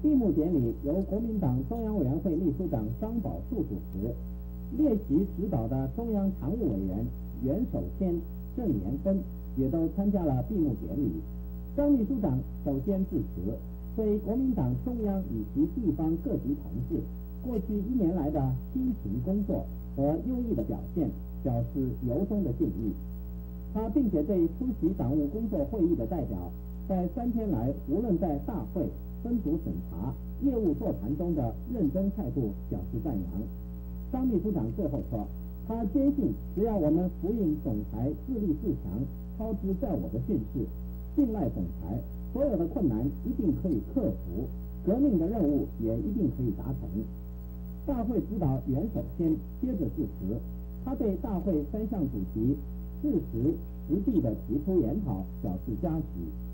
闭幕典礼由国民党中央委员会秘书长张宝树主持，列席指导的中央常务委员袁守谦、郑延芬也都参加了闭幕典礼。张秘书长首先致辞，对国民党中央以及地方各级同志过去1年来的辛勤工作和优异的表现表示由衷的敬意。他并且对出席党务工作会议的代表，在3天来无论在大会、分组审查、业务座谈中的认真态度表示赞扬。张秘书长最后说，他坚信只要我们服膺总裁自立自强、操之在我的训示，信赖总裁，所有的困难一定可以克服，革命的任务也一定可以达成。大会指导袁守谦接着致辞，他对大会3项主题事实实地的提出研讨表示嘉许。